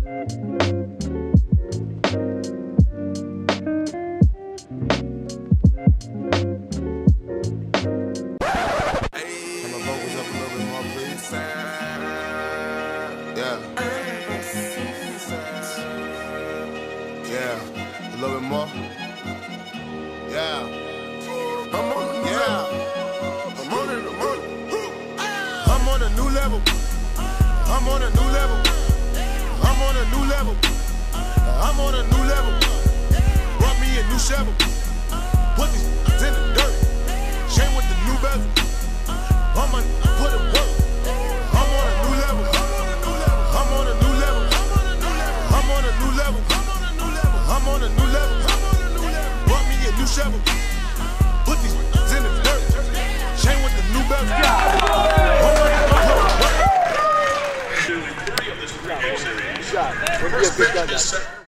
Yeah, a little bit more. Yeah. I'm on a new level. I'm on a new level. I'm on a new level. I'm on a new level. Brought me a new shovel. Put these in the dirt. Chain with the new bezel. I'ma put it work. I'm on a new level. I'm on a new level. I'm on a new level. I'm on a new level. Brought me a new shovel. Put these in the dirt. Chain with the new bezel. Shot.